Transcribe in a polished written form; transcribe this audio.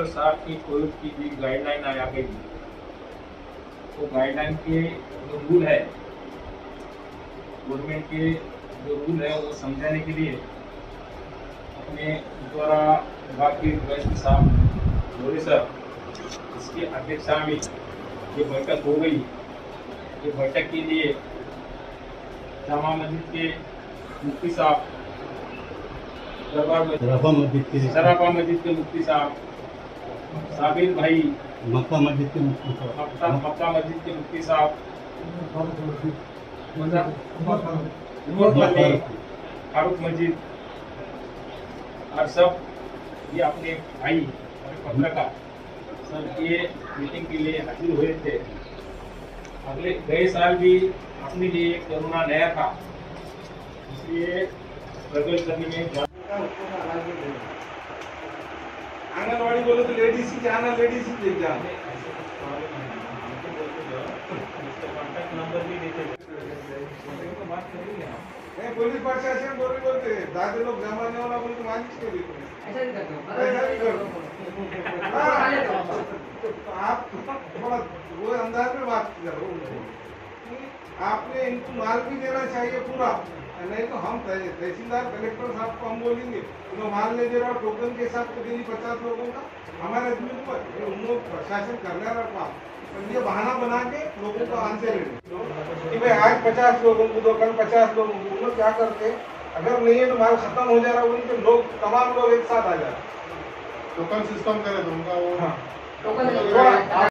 Collector साहब की Covid की जो गाइडलाइन आ गई, वो गाइडलाइन के जो रूल है, गवर्नमेंट के जो रूल है वो समझाने के लिए अपने द्वारा विभाग के वरिष्ठ साहब लोरी सर इसकी अध्यक्षता में ये बैठक हो गई। ये बैठक के लिए जामा मस्जिद के मुफ्ती साहब, सराफा मस्जिद के मुफ्ती साहब, साबिर भाई मक्का मस्जिद के मक्का मस्जिद के मुफ्ती साहब, फारूक मस्जिद और सब ये अपने भाई पत्रकार सब ये मीटिंग के लिए हाजिर हुए थे। अगले गए साल भी अपने लिए कोरोना नया था, इसलिए स्ट्रगल करने में आंगनवाड़ी बोले तो लेडीज ही जाना, लेडीज ही देख जाना। पुलिस प्रशासन बोलते दादे लोग जमाने वाला बोल के मालिश के देते आप थोड़ा वो अंदाज में बात करो। आपने इनको माल भी देना चाहिए पूरा, नहीं तो हम तहसीलदार कलेक्टर साहब को हम बोलेंगे तो माल नहीं दे रहा, टोकन के साथ तो देंगे 50 लोगों का हमारे आदमी पर। उन लोग प्रशासन करने रहा काम, ये बहाना बना के लोगों का आंसर कि भाई आज 50 लोगों को दो, कल 50 लोगों को। लोग क्या करते, अगर नहीं है तो माल खत्म हो जा रहा, उनके लोग तमाम लोग एक साथ आ जा रहे। टोकन सिस्टम करे तो उनका वो हाँ।